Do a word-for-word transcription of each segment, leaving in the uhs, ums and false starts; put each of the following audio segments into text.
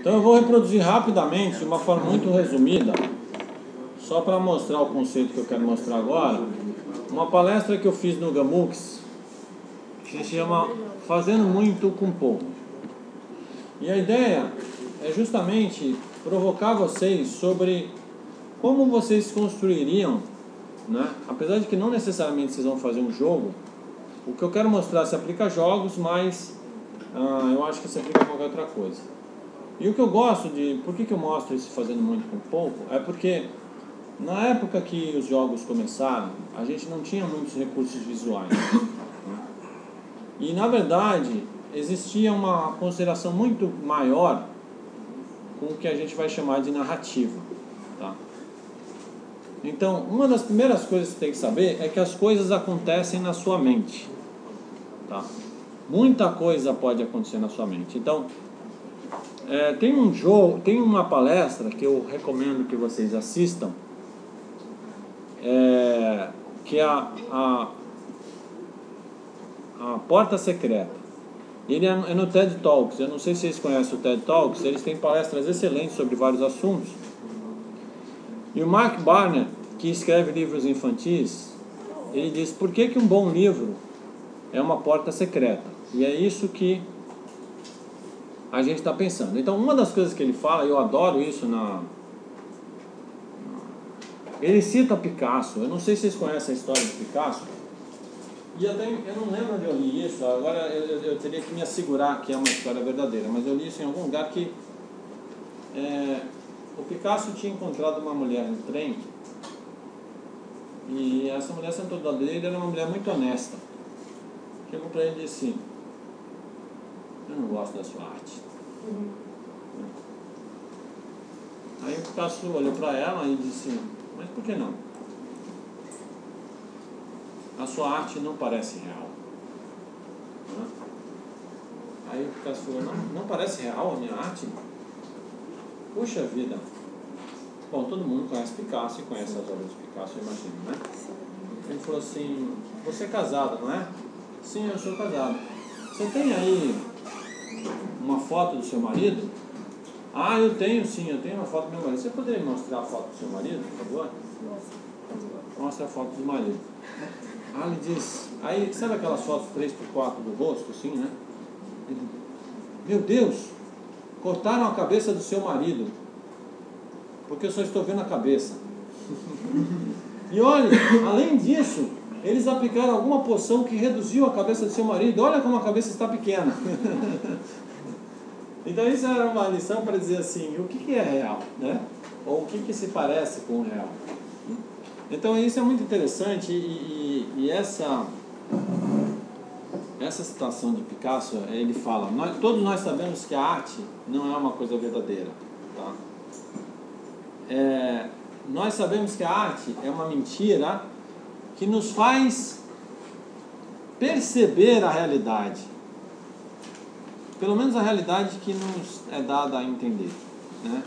Então eu vou reproduzir rapidamente, de uma forma muito resumida, só para mostrar o conceito que eu quero mostrar agora, uma palestra que eu fiz no Gamux, que se chama Fazendo Muito com Pouco. E a ideia é justamente provocar vocês sobre como vocês construiriam, né? Apesar de que não necessariamente vocês vão fazer um jogo, o que eu quero mostrar se aplica a jogos, mas ah, eu acho que se aplica a qualquer outra coisa. E o que eu gosto de... Por que, que eu mostro isso fazendo muito com pouco? É porque na época que os jogos começaram, a gente não tinha muitos recursos visuais, né? E na verdade existia uma consideração muito maior com o que a gente vai chamar de narrativa, tá? Então, uma das primeiras coisas que você tem que saber é que as coisas acontecem na sua mente, tá? Muita coisa pode acontecer na sua mente. Então, é, tem um jogo, tem uma palestra que eu recomendo que vocês assistam, é, que é a, a, a Porta Secreta. Ele é no TED Talks. Eu não sei se vocês conhecem o TED Talks. Eles têm palestras excelentes sobre vários assuntos. E o Mark Barnett, que escreve livros infantis, ele diz: por que que um bom livro é uma porta secreta? E é isso que a gente está pensando. Então, uma das coisas que ele fala, eu adoro isso, na... ele cita Picasso. Eu não sei se vocês conhecem a história de Picasso. E eu, tenho, eu não lembro onde eu li isso. Agora eu, eu, eu teria que me assegurar que é uma história verdadeira. Mas eu li isso em algum lugar que é, o Picasso tinha encontrado uma mulher no trem. E essa mulher sentou do lado dele, era uma mulher muito honesta. Chegou para ele e disse: eu não gosto da sua arte. Uhum. Aí o Picasso olhou para ela e disse: mas por que não? A sua arte não parece real. Uhum. Aí o Picasso falou: não, não parece real a minha arte? Puxa vida. Bom, todo mundo conhece Picasso e conhece as obras de Picasso, eu imagino, né? Ele falou assim: você é casado, não é? Sim, eu sou casado. Você tem aí uma foto do seu marido? Ah, eu tenho sim, eu tenho uma foto do meu marido. Você poderia me mostrar a foto do seu marido, por favor? Mostra a foto do marido. Ah, ele diz... Aí, sabe aquelas fotos três por quatro do rosto, assim, né? Ele, meu Deus, cortaram a cabeça do seu marido, porque eu só estou vendo a cabeça. E olha, além disso, eles aplicaram alguma poção que reduziu a cabeça do seu marido. Olha como a cabeça está pequena. Então isso era uma lição para dizer assim, o que, que é real, né? Ou o que, que se parece com o real. Então isso é muito interessante. E, e, e essa, essa citação de Picasso, ele fala: nós, todos nós sabemos que a arte não é uma coisa verdadeira, tá? É, nós sabemos que a arte é uma mentira que nos faz perceber a realidade, pelo menos a realidade que nos é dada a entender, né?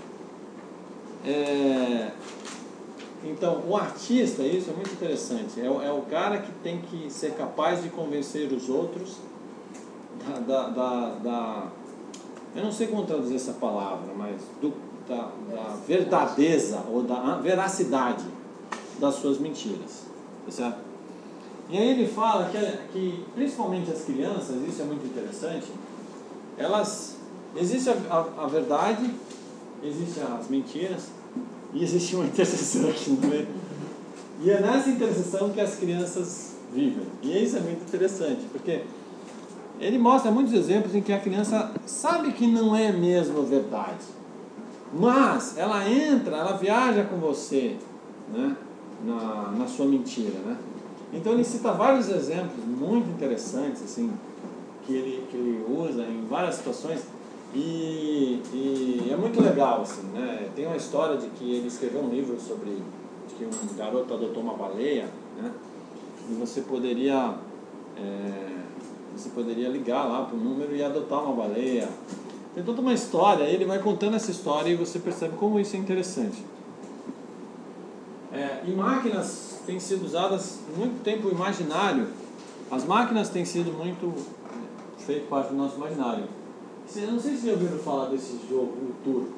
É, então, o artista, isso é muito interessante, é o, é o cara que tem que ser capaz de convencer os outros da, da, da, da eu não sei como traduzir essa palavra, mas do, da, da verdadeza ou da veracidade das suas mentiras, tá certo? E aí ele fala que, que principalmente as crianças, isso é muito interessante, elas, existe a, a, a verdade, existem as mentiras e existe uma interseção aqui no meio. E é nessa interseção que as crianças vivem. E isso é muito interessante, porque ele mostra muitos exemplos em que a criança sabe que não é mesmo verdade, mas ela entra, ela viaja com você, né, na, na sua mentira, né? Então ele cita vários exemplos muito interessantes, assim, que ele, que ele usa em várias situações, e, e é muito legal, assim, né? Tem uma história de que ele escreveu um livro sobre de que um garoto adotou uma baleia, né? E você poderia é, você poderia ligar lá para o número e adotar uma baleia. Tem toda uma história, ele vai contando essa história e você percebe como isso é interessante. É, e máquinas têm sido usadas muito tempo, o imaginário. As máquinas têm sido muito feito parte do nosso imaginário. Eu não sei se vocês já ouviram falar desse jogo, o Turco.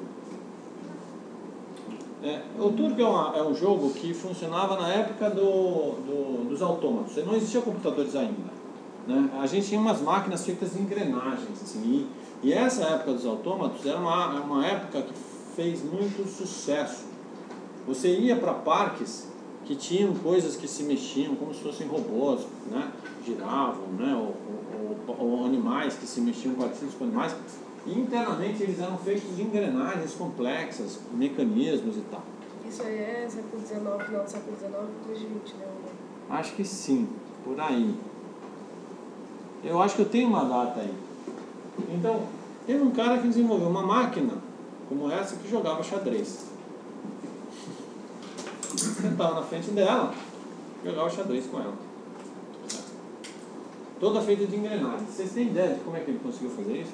É, o Turco é, uma, é um jogo que funcionava na época do, do, dos autômatos. Não existiam computadores ainda, né? A gente tinha umas máquinas feitas de engrenagens. Assim, e, e essa época dos autômatos era uma, uma época que fez muito sucesso. Você ia para parques que tinham coisas que se mexiam como se fossem robôs, né? Giravam, né? ou, ou, ou animais que se mexiam parecidos com animais. E internamente eles eram feitos de engrenagens complexas, mecanismos e tal. Isso aí é século dezenove, final do século dezenove, começo de vinte, né? Acho que sim, por aí. Eu acho que eu tenho uma data aí. Então, teve um cara que desenvolveu uma máquina como essa que jogava xadrez. Sentava na frente dela, jogava xadrez com ela. Toda feita de engrenagens. Vocês têm ideia de como é que ele conseguiu fazer isso?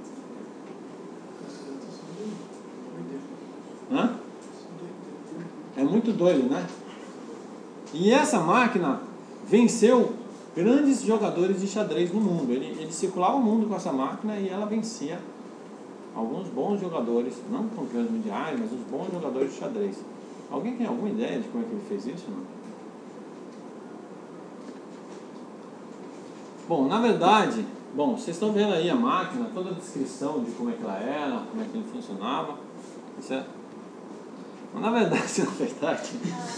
Hã? É muito doido, né? E essa máquina venceu grandes jogadores de xadrez no mundo. Ele, ele circulava o mundo com essa máquina e ela vencia alguns bons jogadores, não campeões mundiais, mas os bons jogadores de xadrez. Alguém tem alguma ideia de como é que ele fez isso? Não? Bom, na verdade, bom, vocês estão vendo aí a máquina, toda a descrição de como é que ela era, como é que ele funcionava, certo? Mas na verdade, na verdade,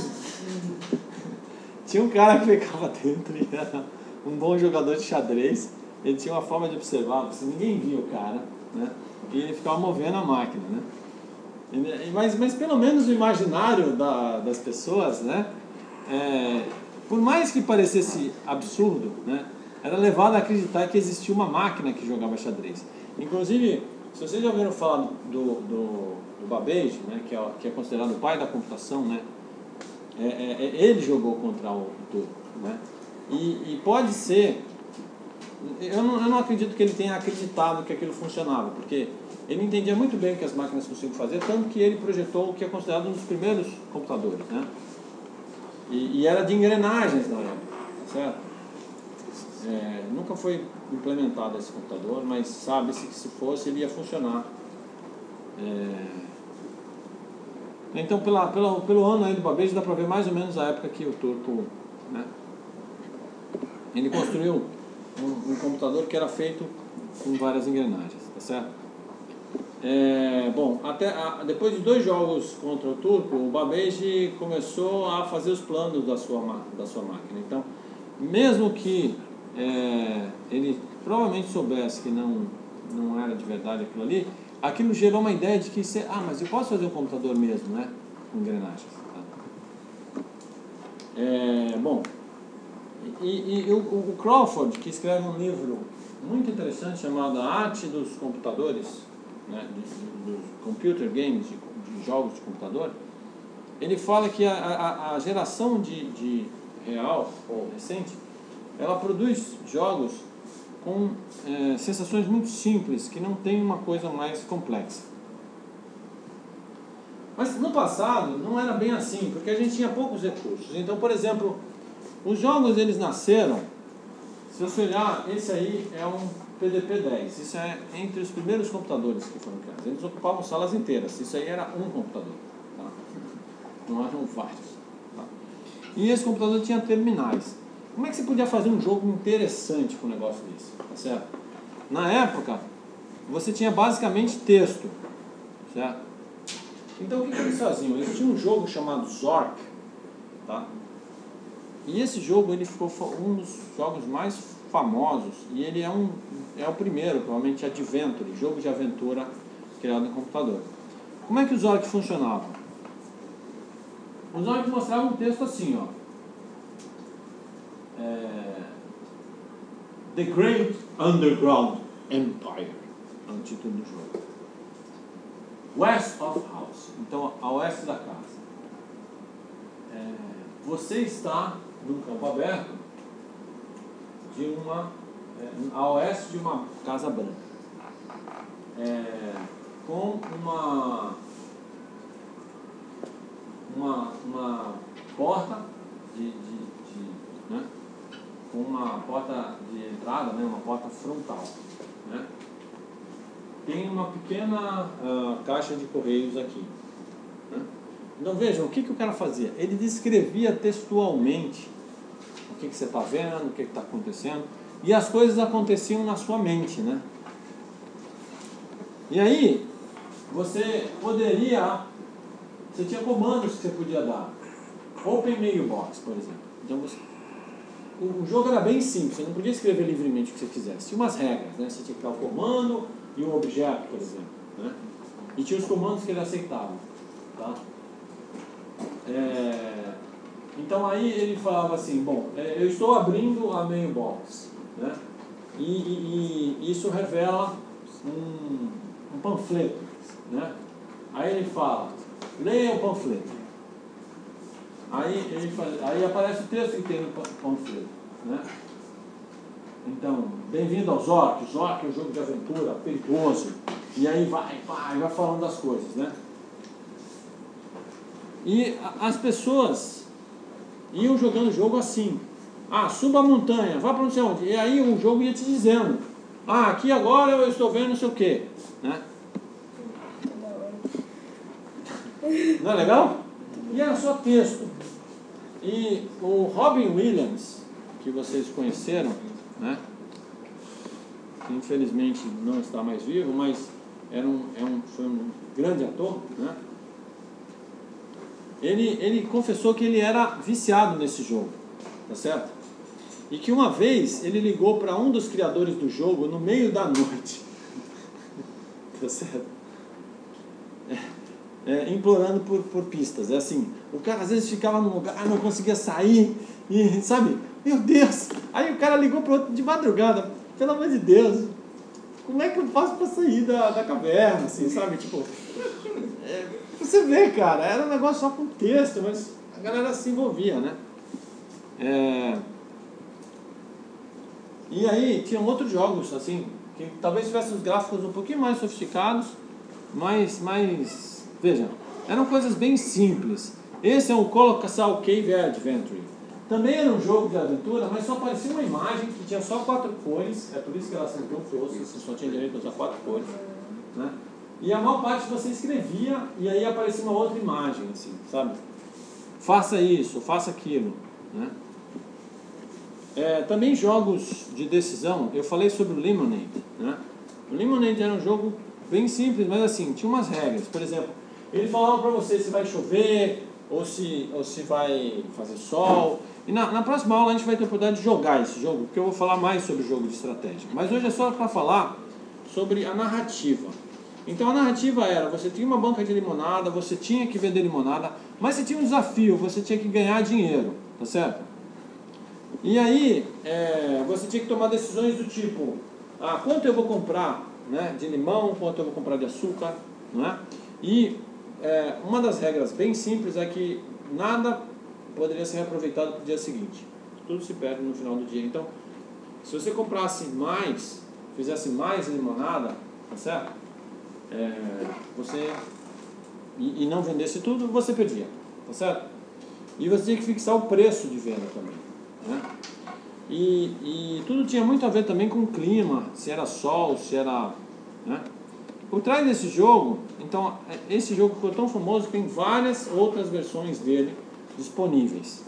tinha um cara que ficava dentro e era um bom jogador de xadrez. Ele tinha uma forma de observar, porque ninguém via o cara, né? E ele ficava movendo a máquina, né? E, mas, mas pelo menos o imaginário da, das pessoas, né? É, por mais que parecesse absurdo, né? Era levado a acreditar que existia uma máquina que jogava xadrez. Inclusive, se vocês já ouviram falar do, do, do Babbage, né, que, é, que é considerado o pai da computação, né, é, é, ele jogou contra o Turco, né, e, e pode ser, eu não, eu não acredito que ele tenha acreditado que aquilo funcionava, porque ele entendia muito bem o que as máquinas conseguiam fazer, tanto que ele projetou o que é considerado um dos primeiros computadores, né, e, e era de engrenagens na época, certo? É, nunca foi implementado esse computador, mas sabe-se que se fosse ele ia funcionar. É... Então, pela, pela, pelo ano aí do Babbage dá para ver mais ou menos a época que o Turco, né, ele construiu um, um computador que era feito com várias engrenagens, tá certo? É, bom, até a, depois de dois jogos contra o Turco, o Babbage começou a fazer os planos da sua, da sua máquina. Então, mesmo que É, ele provavelmente soubesse que não, não era de verdade aquilo ali, aquilo gerou uma ideia de que, se, ah, mas eu posso fazer um computador mesmo, né, com engrenagens. Tá? É, bom, e, e o, o Crawford, que escreve um livro muito interessante chamado A Arte dos Computadores, né, dos, dos computer games, de, de jogos de computador, ele fala que a, a, a geração de, de real, ou recente, ela produz jogos com é, sensações muito simples, que não tem uma coisa mais complexa. Mas no passado não era bem assim, porque a gente tinha poucos recursos. Então, por exemplo, os jogos eles nasceram, se você olhar, esse aí é um P D P dez, isso é entre os primeiros computadores que foram criados. Eles ocupavam salas inteiras, isso aí era um computador, tá? Não eram vários. Tá? E esse computador tinha terminais. Como é que você podia fazer um jogo interessante com um negócio desse? Tá certo? Na época, você tinha basicamente texto, certo? Então, o que, que eles faziam? Eles tinham um jogo chamado Zork, tá? E esse jogo ele ficou um dos jogos mais famosos, e ele é, um, é o primeiro, provavelmente, Adventure, jogo de aventura criado em computador. Como é que o Zork funcionava? O Zork mostrava um texto assim, ó. É, The Great Underground Empire é o título do jogo. West of House, então a oeste da casa. É, você está num campo aberto de uma é, a oeste de uma casa branca, é, com uma uma uma porta de, de, de né? com uma porta de entrada, né, uma porta frontal, né? tem uma pequena uh, caixa de correios aqui, né? Então vejam, o que, que o cara fazia? Ele descrevia textualmente o que, que você está vendo, o que está acontecendo, e as coisas aconteciam na sua mente, né? E aí, você poderia, você tinha comandos que você podia dar. Open Mailbox, por exemplo. Então você, o, o jogo era bem simples, você não podia escrever livremente o que você quisesse. Tinha umas regras, né? Você tinha que dar o comando e um objeto, por exemplo, né? E tinha os comandos que ele aceitava, tá? É, então aí ele falava assim, bom, é, eu estou abrindo a mailbox, né? E, e, e isso revela um, um panfleto, né? Aí ele fala, leia o panfleto. Aí, ele faz, aí aparece o texto que tem no panfleto, né? Então, bem-vindo aos Orcs. Orc é um jogo de aventura, perigoso. E aí vai, vai, vai falando das coisas, né? E as pessoas iam jogando o jogo assim. Ah, suba a montanha, vá para não sei onde. E aí o jogo ia te dizendo. Ah, aqui agora eu estou vendo não sei o quê, né? Não é legal? E era só texto. E o Robin Williams, que vocês conheceram, né? Que infelizmente não está mais vivo, mas era um, é um, foi um grande ator, né? Ele, ele confessou que ele era viciado nesse jogo, tá certo? E que uma vez ele ligou para um dos criadores do jogo no meio da noite, tá certo? É, é, implorando por, por pistas. É assim, o cara às vezes ficava num lugar, não conseguia sair, e sabe, meu Deus, aí o cara ligou para outro de madrugada, pelo amor de Deus, como é que eu faço para sair da, da caverna, assim, sabe, tipo, é, você vê, cara, era um negócio só com texto, mas a galera se envolvia, né? É... E aí tinham outros jogos, assim, que talvez tivessem os gráficos um pouquinho mais sofisticados, mas, mas vejam, eram coisas bem simples. Esse é o Colossal Cave Adventure. Também era um jogo de aventura, mas só aparecia uma imagem que tinha só quatro cores, é por isso que ela sempre tão tosca, você só tinha direito a usar quatro cores, né? E a maior parte você escrevia e aí aparecia uma outra imagem, assim, sabe? Faça isso, faça aquilo, né? É, também jogos de decisão, eu falei sobre o Lemonade, né? O Lemonade era um jogo bem simples, mas assim, tinha umas regras. Por exemplo, ele falava para você se vai chover ou se, ou se vai fazer sol. E na, na próxima aula a gente vai ter a oportunidade de jogar esse jogo, porque eu vou falar mais sobre o jogo de estratégia. Mas hoje é só para falar sobre a narrativa. Então a narrativa era, você tinha uma banca de limonada, você tinha que vender limonada, mas você tinha um desafio, você tinha que ganhar dinheiro, tá certo? E aí, é, você tinha que tomar decisões do tipo, ah, quanto eu vou comprar, né, de limão, quanto eu vou comprar de açúcar, não é? E é, uma das regras bem simples é que nada poderia ser aproveitado para o dia seguinte. Tudo se perde no final do dia. Então, se você comprasse mais, fizesse mais limonada, tá certo? É, você e, e não vendesse tudo, você perdia, tá certo? E você tinha que fixar o preço de venda também, né? E, e tudo tinha muito a ver também com o clima, se era sol, se era, né? Por trás desse jogo, então, esse jogo ficou tão famoso que tem várias outras versões dele disponíveis.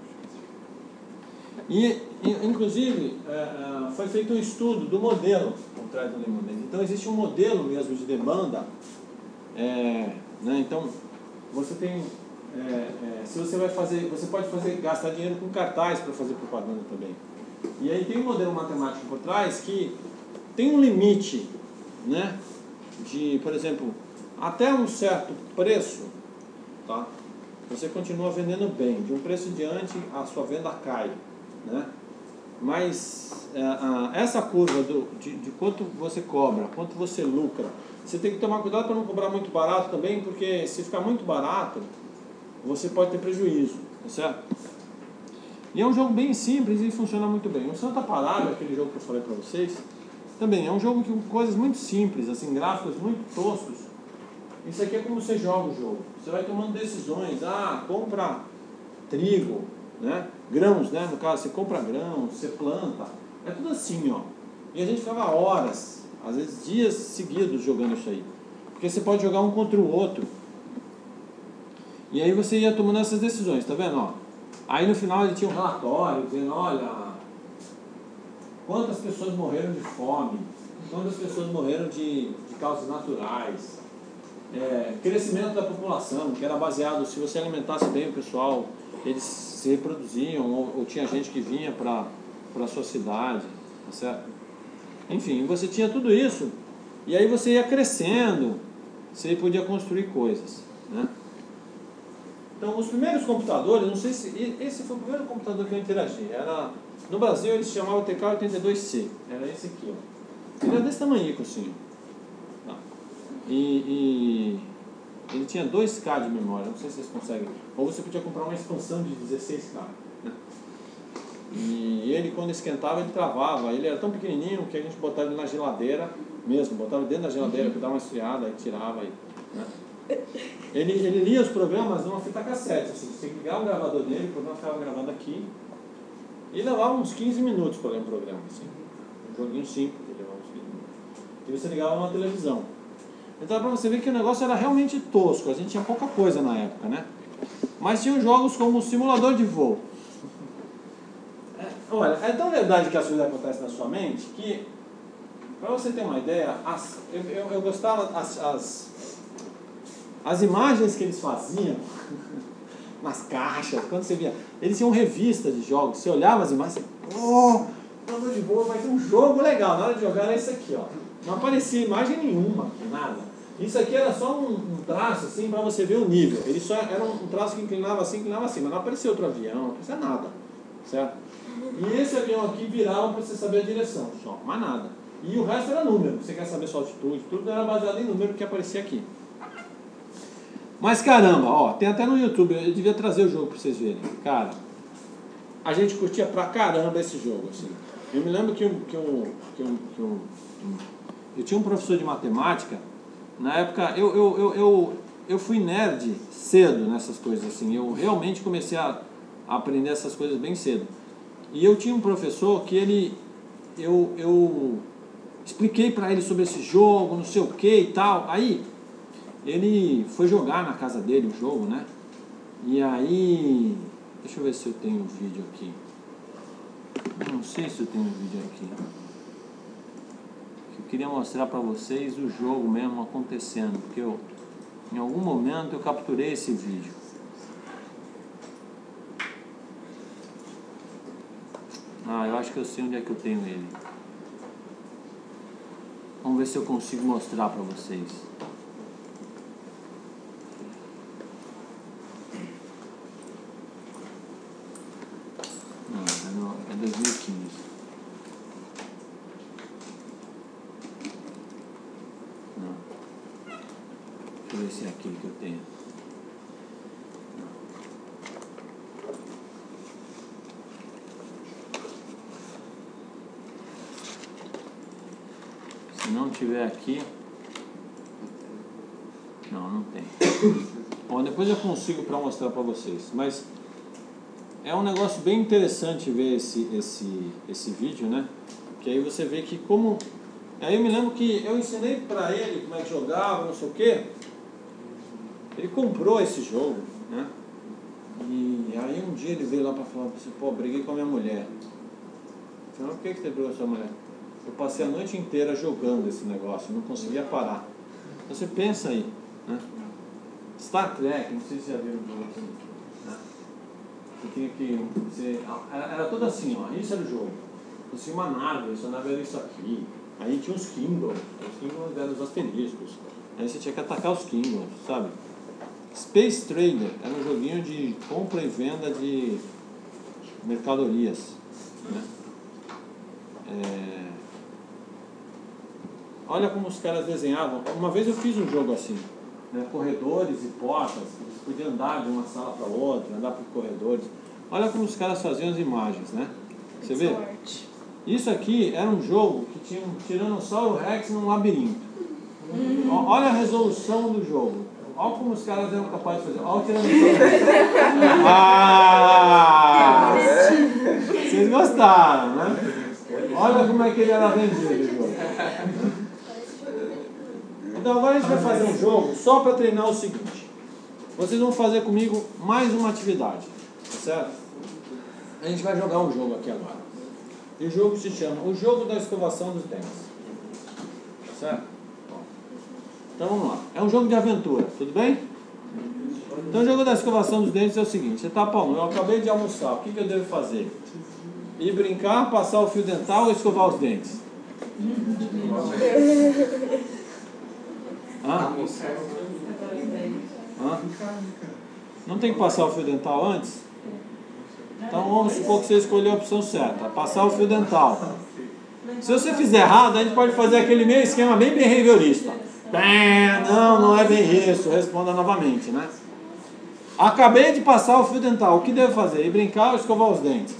E, inclusive, é, foi feito um estudo do modelo por trás do Lemonade. Então, existe um modelo mesmo de demanda. É, né? Então, você tem, é, é, se você vai fazer, você pode fazer, gastar dinheiro com cartaz para fazer propaganda também. E aí tem um modelo matemático por trás que tem um limite, né? De, por exemplo, até um certo preço, tá? Você continua vendendo bem. De um preço em diante, a sua venda cai, né? Mas é, a, essa curva do, de, de quanto você cobra, quanto você lucra, você tem que tomar cuidado para não cobrar muito barato também, porque se ficar muito barato, você pode ter prejuízo, tá certo? E é um jogo bem simples e funciona muito bem. O Santa Parada, aquele jogo que eu falei para vocês, também é um jogo com coisas muito simples, assim, gráficos muito toscos. Isso aqui é como você joga o jogo. Você vai tomando decisões. Ah, compra trigo, né? Grãos, né? No caso, você compra grãos, você planta. É tudo assim, ó. E a gente ficava horas às vezes dias seguidos jogando isso aí. Porque você pode jogar um contra o outro. E aí você ia tomando essas decisões, tá vendo? Ó, aí no final ele tinha um relatório dizendo, olha, quantas pessoas morreram de fome, quantas pessoas morreram de, de causas naturais, é, crescimento da população, que era baseado, se você alimentasse bem o pessoal, eles se reproduziam, ou, ou tinha gente que vinha para a sua cidade, tá certo? Enfim, você tinha tudo isso, e aí você ia crescendo, você podia construir coisas, né? Então, os primeiros computadores, não sei se... Esse foi o primeiro computador que eu interagi. Era, no Brasil, ele se chamava T K oitenta e dois C. Era esse aqui, ó. Ele era desse tamanho, assim. Tá. E, e ele tinha dois K de memória. Não sei se vocês conseguem. Ou você podia comprar uma expansão de dezesseis K. Né? E ele, quando esquentava, ele travava. Ele era tão pequenininho que a gente botava ele na geladeira mesmo. Botava dentro da geladeira para dar uma esfriada, aí tirava. Aí, né? Ele, ele lia os programas numa fita cassete, assim, você ligava o gravador dele, o programa ficava gravando aqui, e levava uns quinze minutos para ler um programa, assim, um joguinho simples, ele levava uns quinze minutos. E você ligava uma televisão. Então, para você ver que o negócio era realmente tosco, a gente tinha pouca coisa na época, né? Mas tinha jogos como o simulador de voo. É, olha, é tão verdade que as coisas acontecem na sua mente que, para você ter uma ideia, as, eu, eu, eu gostava as, as As imagens que eles faziam nas caixas, quando você via, eles tinham revista de jogos, você olhava as imagens e oh, jogo de boa, vai ter um jogo legal, na hora de jogar era isso aqui, ó. Não aparecia imagem nenhuma, nada. Isso aqui era só um, um traço assim para você ver o nível. Ele só era um traço que inclinava assim, inclinava assim, mas não aparecia outro avião, não aparecia nada, certo? E esse avião aqui virava para você saber a direção, só, mais nada. E o resto era número, você quer saber sua altitude, tudo era baseado em número que aparecia aqui. Mas caramba, ó, tem até no YouTube, eu devia trazer o jogo para vocês verem. Cara, a gente curtia pra caramba esse jogo, assim. Eu me lembro que, um, que, um, que, um, que um, eu tinha um professor de matemática, na época, eu, eu, eu, eu, eu fui nerd cedo nessas coisas, assim. Eu realmente comecei a, a aprender essas coisas bem cedo. E eu tinha um professor que ele, eu, eu expliquei para ele sobre esse jogo, não sei o que e tal, aí... Ele foi jogar na casa dele o jogo, né? E aí... Deixa eu ver se eu tenho um vídeo aqui. Não sei se eu tenho um vídeo aqui. Eu queria mostrar pra vocês o jogo mesmo acontecendo. Porque eu, em algum momento eu capturei esse vídeo. Ah, eu acho que eu sei onde é que eu tenho ele. Vamos ver se eu consigo mostrar pra vocês. É dois mil e quinze. Não. Deixa eu ver se é aquele que eu tenho. Não. Se não tiver aqui... Não, não tem. Bom, depois eu consigo para mostrar para vocês. Mas... é um negócio bem interessante ver esse, esse, esse vídeo, né? Que aí você vê que como... Aí eu me lembro que eu ensinei pra ele como é que jogava, não sei o quê. Ele comprou esse jogo, né? E aí um dia ele veio lá pra falar assim, pô, briguei com a minha mulher. Eu falei, por que que você brigou com a sua mulher? Eu passei a noite inteira jogando esse negócio, não conseguia parar. Então você pensa aí, né? Star Trek, não sei se já viram um jogo assim. Você tinha que, você, era, era tudo assim, ó, isso era o jogo. Você tinha uma nave, essa nave era isso aqui. Aí tinha os Kingdoms, os Kingdoms eram os asteriscos. Aí você tinha que atacar os Kingdoms, sabe? Space Trader era um joguinho de compra e venda de mercadorias, né? É... Olha como os caras desenhavam. Uma vez eu fiz um jogo assim, né? Corredores e portas, você podia andar de uma sala para outra, andar por corredores. Olha como os caras faziam as imagens, né? Você vê? Isso aqui era um jogo que tinha um Tiranossauro Rex num labirinto. Hum. Olha a resolução do jogo. Olha como os caras eram capazes de fazer. Olha o Tiranossauro Rex. Ah! Vocês gostaram, né? Olha como é que ele era vendido o jogo. Então agora a gente vai fazer um jogo só para treinar o seguinte. Vocês vão fazer comigo mais uma atividade, tá certo? A gente vai jogar um jogo aqui agora. E o jogo se chama o jogo da escovação dos dentes. Tá certo? Então vamos lá. É um jogo de aventura, tudo bem? Então o jogo da escovação dos dentes é o seguinte. Você tá, Paulo, eu acabei de almoçar, o que, que eu devo fazer? Ir brincar, passar o fio dental ou escovar os dentes? Hã? Hã? Não tem que passar o fio dental antes? Então vamos supor que você escolheu a opção certa, passar o fio dental. Se você fizer errado, a gente pode fazer aquele meio esquema bem behaviorista. Não, não é bem isso, responda novamente, né? Acabei de passar o fio dental, o que devo fazer? Ir brincar ou escovar os dentes?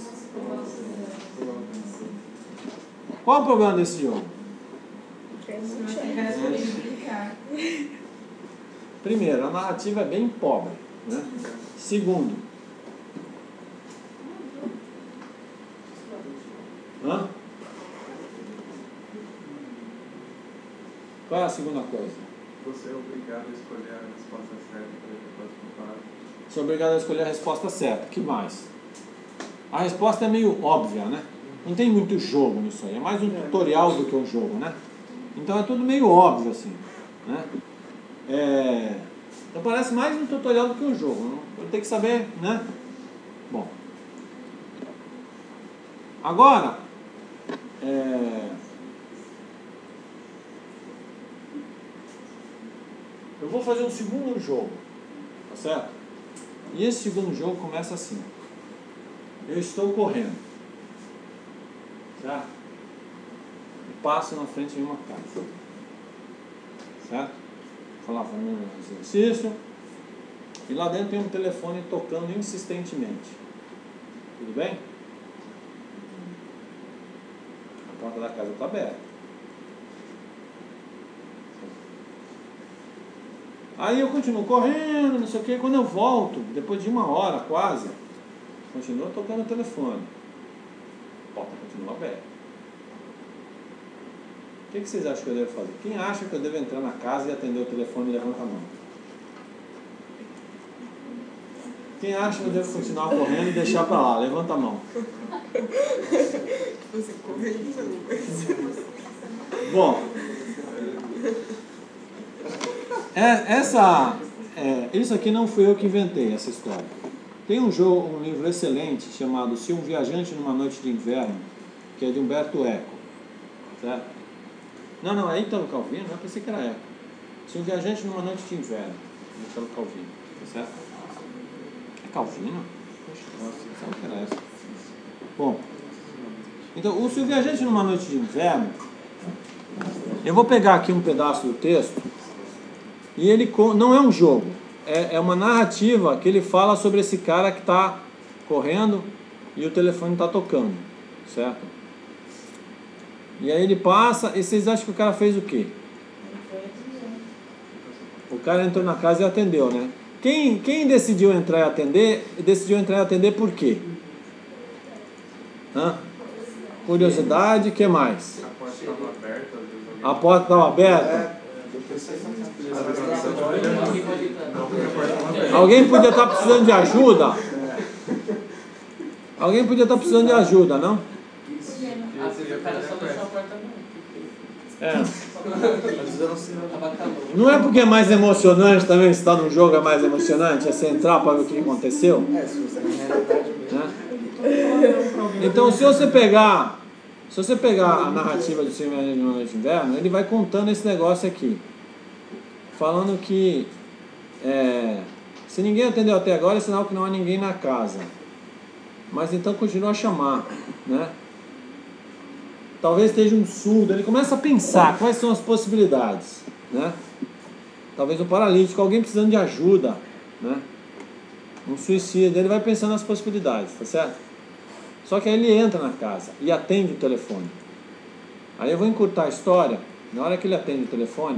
Qual o problema desse jogo? Primeiro, a narrativa é bem pobre, né? Segundo, hã? Qual é a segunda coisa? Você é obrigado a escolher a resposta certa para depois comparar. Você é obrigado a escolher a resposta certa. Que mais? A resposta é meio óbvia, né? Não tem muito jogo nisso aí. É mais um tutorial do que um jogo, né? Então é tudo meio óbvio assim, né? É... Então parece mais um tutorial do que um jogo. Eu tenho que saber, né? Bom. Agora, é... eu vou fazer um segundo jogo, tá certo? E esse segundo jogo começa assim. Eu estou correndo, certo? E passo na frente de uma casa, certo? Vou lá fazendo um exercício. E lá dentro tem um telefone tocando insistentemente. Tudo bem? A porta da casa está aberta. Aí eu continuo correndo, não sei o que. Quando eu volto, depois de uma hora quase, continua tocando o telefone. A porta continua aberta. O que, que vocês acham que eu devo fazer? Quem acha que eu devo entrar na casa e atender o telefone, levanta a mão. Quem acha que eu devo continuar correndo e deixar pra lá? Levanta a mão. Bom, é, essa, é, isso aqui não fui eu que inventei, essa história. Tem um jogo, um livro excelente chamado Se um Viajante numa Noite de Inverno, que é de Humberto Eco, certo? Não, não, é Ítalo Calvino, eu pensei que era Eco. Se um Viajante numa Noite de Inverno, é Ítalo Calvino, tá certo? É Calvino? Poxa, nossa, sabe que era essa? Bom, então, o Se um Viajante numa Noite de Inverno, eu vou pegar aqui um pedaço do texto, e ele não é um jogo, é, é uma narrativa que ele fala sobre esse cara que está correndo e o telefone está tocando, certo? E aí ele passa, e vocês acham que o cara fez o quê? O cara entrou na casa e atendeu, né? Quem, quem decidiu entrar e atender, decidiu entrar e atender por quê? Hã? Curiosidade, o que mais? A porta estava aberta. A porta estava aberta? Alguém podia estar precisando de ajuda? Alguém podia estar precisando de ajuda, não? É. Não é porque é mais emocionante também, se está num jogo é mais emocionante, é você entrar para ver o que aconteceu? Né? Então, se você pegar, se você pegar a narrativa de Se um Viajante numa Noite de Inverno, ele vai contando esse negócio aqui, falando que é, se ninguém atendeu até agora, é sinal que não há ninguém na casa. Mas então continua a chamar, né? Talvez esteja um surdo. Ele começa a pensar quais são as possibilidades, né? Talvez um paralítico, alguém precisando de ajuda, né? Um suicídio. Ele vai pensando nas possibilidades, tá certo? Só que aí ele entra na casa e atende o telefone. Aí eu vou encurtar a história. Na hora que ele atende o telefone,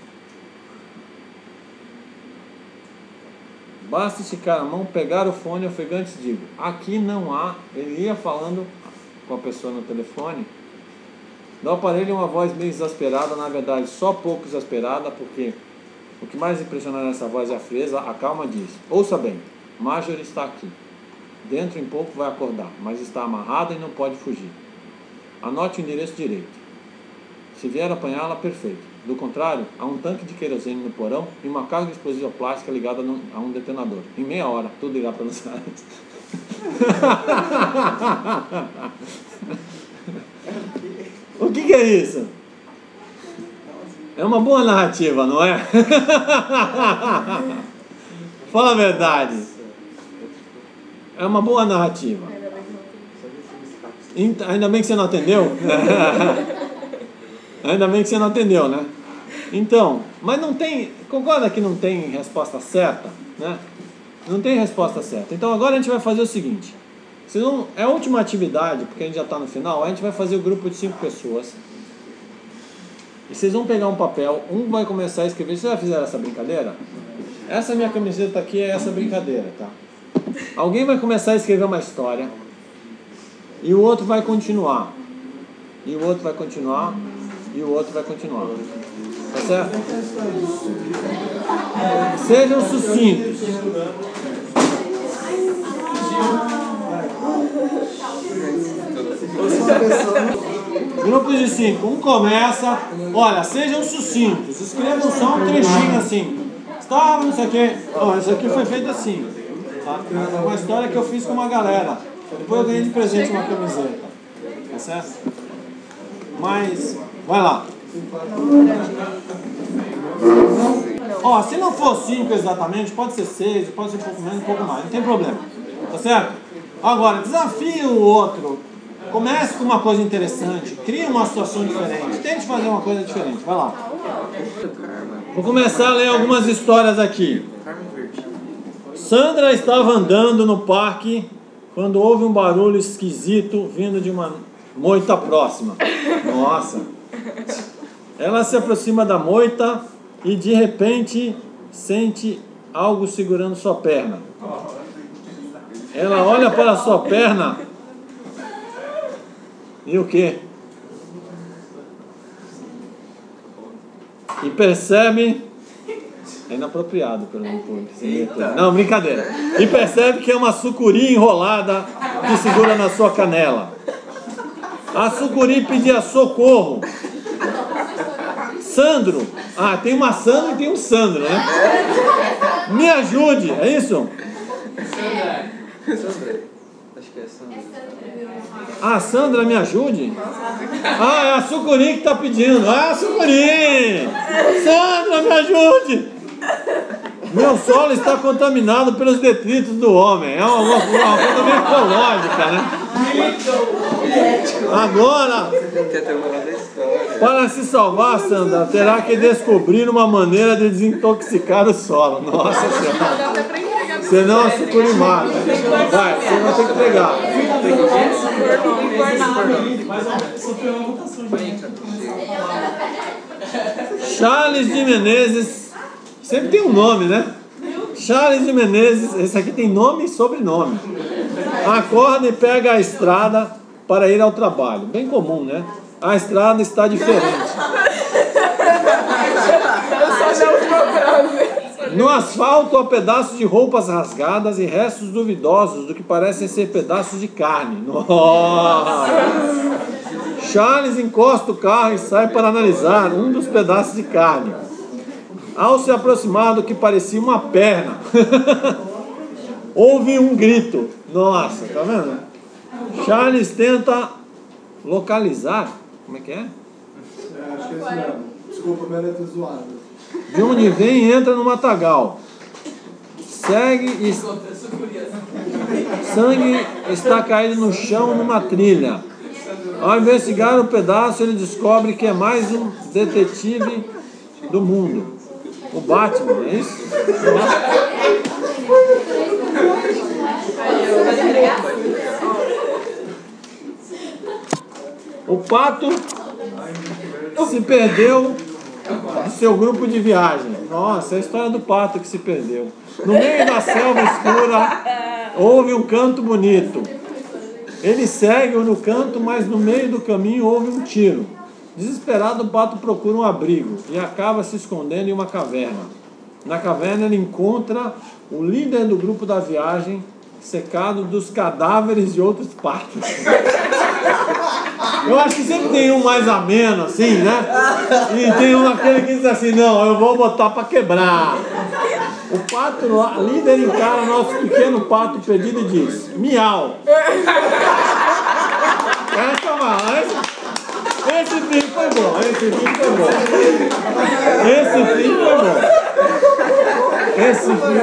basta esticar a mão, pegar o fone, ofegante e digo, aqui não há. Ele ia falando com a pessoa no telefone, Do aparelho uma voz meio exasperada, na verdade só pouco exasperada, porque o que mais impressiona nessa voz é a frieza. A calma diz: ouça bem, Marjorie está aqui. Dentro em pouco vai acordar, mas está amarrada e não pode fugir. Anote o endereço direito. Se vier apanhá-la, perfeito. Do contrário, há um tanque de querosene no porão e uma carga explosiva plástica ligada a um detonador. Em meia hora, tudo irá para os ares. O que, que é isso? É uma boa narrativa, não é? Fala a verdade. É uma boa narrativa. Ainda bem que você não atendeu. Ainda bem que você não atendeu, né? Então, mas não tem, concorda que não tem resposta certa, né? Não tem resposta certa. Então agora a gente vai fazer o seguinte. Vocês vão, é a última atividade, porque a gente já está no final. A gente vai fazer o grupo de cinco pessoas. E vocês vão pegar um papel. Um vai começar a escrever. Vocês já fizeram essa brincadeira? Essa minha camiseta aqui é essa brincadeira, tá? Alguém vai começar a escrever uma história. E o outro vai continuar. E o outro vai continuar. E o outro vai continuar. Tá certo? Sejam sucintos. Grupos de cinco. Um começa. Olha, sejam sucintos. Escrevam só um trechinho assim. Estava, não sei o quê. Oh, isso aqui foi feito assim. Tá? Uma história que eu fiz com uma galera. Depois eu ganhei de presente uma camiseta. Tá certo? Mas, vai lá. Ó, se não for cinco exatamente, pode ser seis, pode ser um pouco menos, um pouco mais, não tem problema. Tá certo? Agora, desafie o outro. Comece com uma coisa interessante, crie uma situação diferente, tente fazer uma coisa diferente. Vai lá. Vou começar a ler algumas histórias aqui. Sandra estava andando no parque quando houve um barulho esquisito vindo de uma moita próxima. Nossa! Ela se aproxima da moita e de repente sente algo segurando sua perna. Ela olha para a sua perna e o quê? E percebe... É inapropriado pelo público. Não, brincadeira. E percebe que é uma sucuri enrolada que segura na sua canela. A sucuri pedia socorro. Sandro. Ah, tem uma Sandra e tem um Sandro, né? Me ajude, é isso? Sandra. Acho que é Sandra. Ah, Sandra, me ajude? Ah, é a sucuri que está pedindo. Ah, sucuri! Sandra, me ajude! Meu solo está contaminado pelos detritos do homem. É uma, uma, uma coisa meio ecológica, né? Agora, para se salvar, Sandra, terá que descobrir uma maneira de desintoxicar o solo. Nossa Senhora. Senão a sucuri mata. Vai, você vai ter que pegar. Charles de Menezes. Sempre tem um nome, né? Charles de Menezes. Esse aqui tem nome e sobrenome. Acorda e pega a estrada para ir ao trabalho. Bem comum, né? A estrada está diferente. No asfalto há pedaços de roupas rasgadas e restos duvidosos do que parecem ser pedaços de carne. Nossa. Charles encosta o carro e sai para analisar um dos pedaços de carne. Ao se aproximar do que parecia uma perna, houve um grito. Nossa, tá vendo? Charles tenta localizar. Como é que é? É, acho que é isso mesmo. Desculpa, minha letra zoada. De onde vem e entra no matagal. Segue e... Sangue está caído no chão numa trilha. Ao investigar o pedaço, ele descobre que é mais um detetive do mundo. O Batman, é isso? O pato se perdeu de seu grupo de viagem. Nossa, é a história do pato que se perdeu. No meio da selva escura, houve um canto bonito. Ele segue no canto, mas no meio do caminho houve um tiro. Desesperado, o pato procura um abrigo e acaba se escondendo em uma caverna. Na caverna ele encontra o líder do grupo da viagem, secado dos cadáveres de outros patos. Eu acho que sempre tem um mais ameno, assim, né? E tem um aquele que diz assim, não, eu vou botar para quebrar. O pato líder encara nosso pequeno pato perdido e diz, miau. Essa mais. Esse fim foi bom, esse fim foi bom. Esse fim foi bom. Esse fim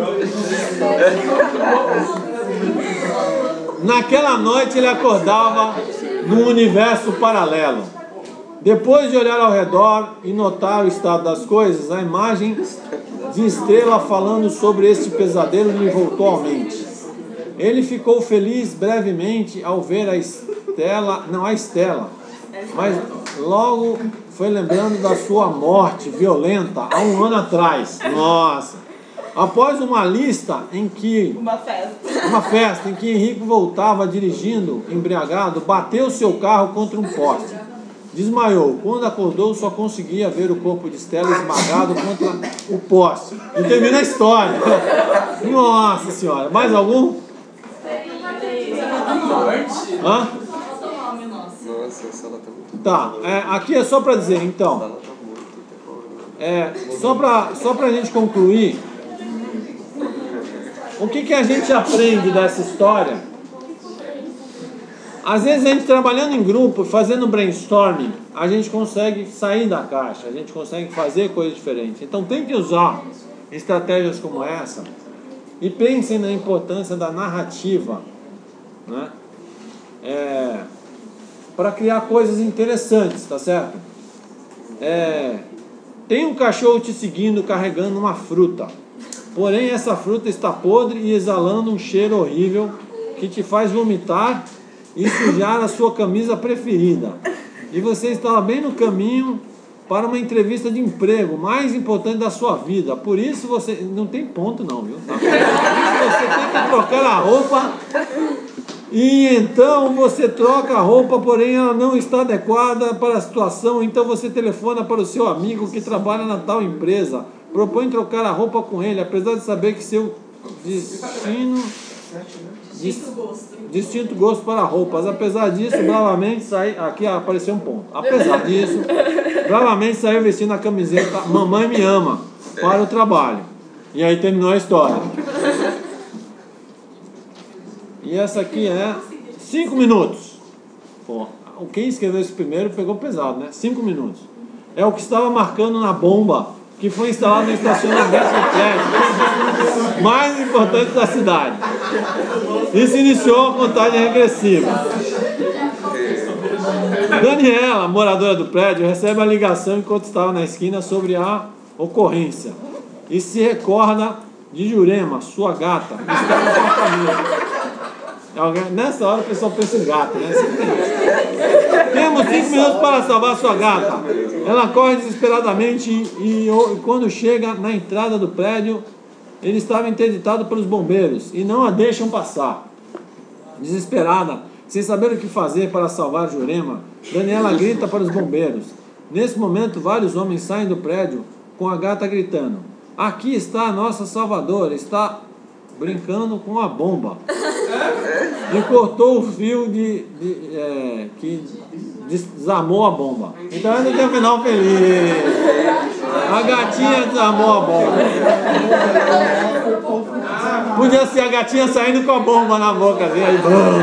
foi bom. Naquela noite ele acordava num universo paralelo. Depois de olhar ao redor e notar o estado das coisas, a imagem de Estrela falando sobre este pesadelo lhe voltou à mente. Ele ficou feliz brevemente ao ver a Estela, não a Estela, mas logo foi lembrando da sua morte violenta há um ano atrás. Nossa! Após uma lista em que... Uma festa. Uma festa em que Henrique voltava dirigindo, embriagado, bateu seu carro contra um poste. Desmaiou. Quando acordou, só conseguia ver o corpo de Estela esmagado contra o poste. E termina a história. Nossa Senhora. Mais algum? Hã? Nossa, essa ela tá muito... Tá, é, aqui é só para dizer, então, é, só para só pra gente concluir, o que, que a gente aprende dessa história? Às vezes a gente trabalhando em grupo, fazendo brainstorming, a gente consegue sair da caixa, a gente consegue fazer coisas diferentes. Então tem que usar estratégias como essa e pensem na importância da narrativa, né? É... para criar coisas interessantes, tá certo? É, tem um cachorro te seguindo carregando uma fruta, porém essa fruta está podre e exalando um cheiro horrível que te faz vomitar e sujar a sua camisa preferida. E você estava bem no caminho para uma entrevista de emprego mais importante da sua vida. Por isso você... Não tem ponto não, viu? Tá? Por isso você tem que trocar a roupa. E então você troca a roupa, porém ela não está adequada para a situação. Então você telefona para o seu amigo que trabalha na tal empresa. Propõe trocar a roupa com ele, apesar de saber que seu destino... Distinto gosto. Distinto gosto para roupas. Apesar disso, bravamente sai... Aqui apareceu um ponto. Apesar disso, bravamente saiu vestindo a camiseta Mamãe Me Ama para o trabalho. E aí terminou a história. E essa aqui é cinco minutos. Pô, quem escreveu esse primeiro pegou pesado, né? Cinco minutos. É o que estava marcando na bomba que foi instalado no estacionamento do prédio mais importante da cidade. E se iniciou a contagem regressiva. Daniela, moradora do prédio, recebe a ligação enquanto estava na esquina sobre a ocorrência. E se recorda de Jurema, sua gata, que está na sua família. Nessa hora o pessoal pensa em gato, né? Temos cinco minutos para salvar sua gata. Ela corre desesperadamente e, e, e quando chega na entrada do prédio, ele estava interditado pelos bombeiros e não a deixam passar. Desesperada, sem saber o que fazer para salvar Jurema, Daniela grita para os bombeiros. Nesse momento, vários homens saem do prédio com a gata gritando: aqui está a nossa salvadora, está brincando com a bomba. E cortou o fio de, de, é, que desarmou a bomba. Então ainda tem um final feliz. A gatinha desarmou a bomba. Podia ser a gatinha saindo com a bomba na boca dele. Aí,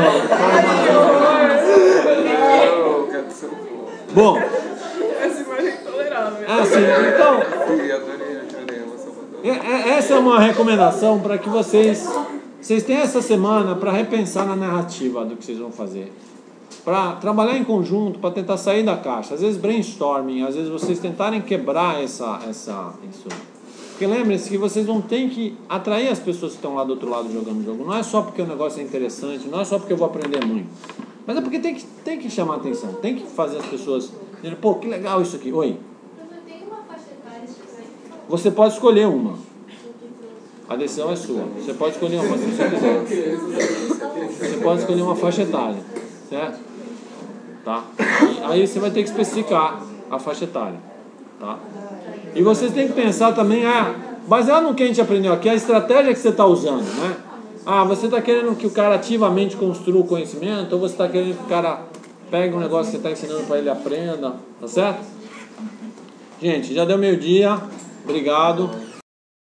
bom. Essa imagem é intolerável. É assim, então... Essa é uma recomendação para que vocês vocês tenham essa semana para repensar na narrativa do que vocês vão fazer, para trabalhar em conjunto, para tentar sair da caixa. Às vezes brainstorming, às vezes vocês tentarem quebrar essa, essa, isso. Porque lembrem-se que vocês não têm que atrair as pessoas que estão lá do outro lado jogando o jogo. Não é só porque o negócio é interessante, não é só porque eu vou aprender muito, mas é porque tem que, tem que chamar atenção, tem que fazer as pessoas dizerem, pô, que legal isso aqui. Oi. Você pode escolher uma. A decisão é sua. Você pode escolher uma se você quiser. Você pode escolher uma faixa etária, certo? Tá? E aí você vai ter que especificar a faixa etária, tá? E vocês têm que pensar também, ah, baseado no que a gente aprendeu aqui, a estratégia que você está usando, né? Ah, você está querendo que o cara ativamente construa o conhecimento, ou você está querendo que o cara pegue um negócio que você está ensinando para ele e aprenda, tá certo? Gente, já deu meio-dia, obrigado.